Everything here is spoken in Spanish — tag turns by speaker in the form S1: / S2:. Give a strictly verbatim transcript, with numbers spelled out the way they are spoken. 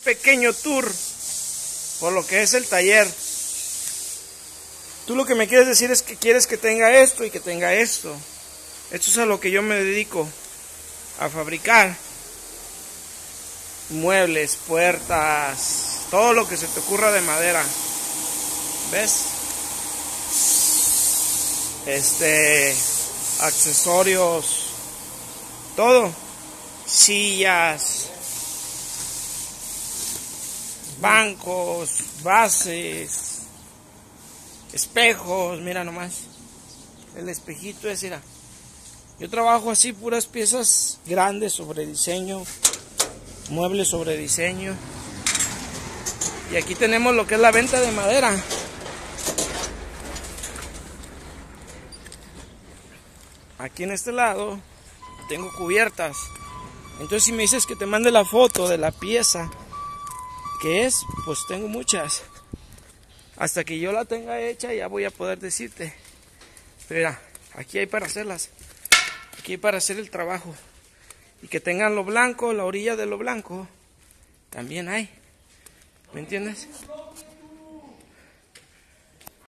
S1: pequeño tour por lo que es el taller. Tú lo que me quieres decir es que quieres que tenga esto y que tenga esto. Esto es a lo que yo me dedico, a fabricar muebles, puertas, todo lo que se te ocurra de madera. ¿Ves? Este, accesorios, todo, sillas, bancos, bases, espejos, mira nomás, el espejito es, mira. Yo trabajo así, puras piezas grandes sobre diseño, muebles sobre diseño. Y aquí tenemos lo que es la venta de madera. Aquí en este lado tengo cubiertas. Entonces si me dices que te mande la foto de la pieza que es, pues tengo muchas. Hasta que yo la tenga hecha ya voy a poder decirte. Pero mira, aquí hay para hacerlas. Aquí hay para hacer el trabajo. Y que tengan lo blanco, la orilla de lo blanco. También hay. ¿Me entiendes?